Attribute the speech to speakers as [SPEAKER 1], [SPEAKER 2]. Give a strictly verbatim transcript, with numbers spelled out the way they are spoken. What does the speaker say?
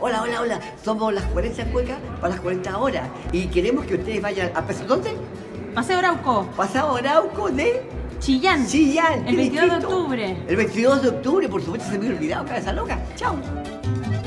[SPEAKER 1] Hola, hola, hola. Somos las cuarenta cuecas para las cuarenta horas. Y queremos que ustedes vayan a Paso, ¿dónde?
[SPEAKER 2] Paseo Arauco.
[SPEAKER 1] Pasado Arauco de
[SPEAKER 2] Chillán.
[SPEAKER 1] Chillán.
[SPEAKER 2] El veintidós de
[SPEAKER 1] distinto.
[SPEAKER 2] octubre.
[SPEAKER 1] El veintidós de octubre, por supuesto, se me había olvidado, cabeza loca. Chao.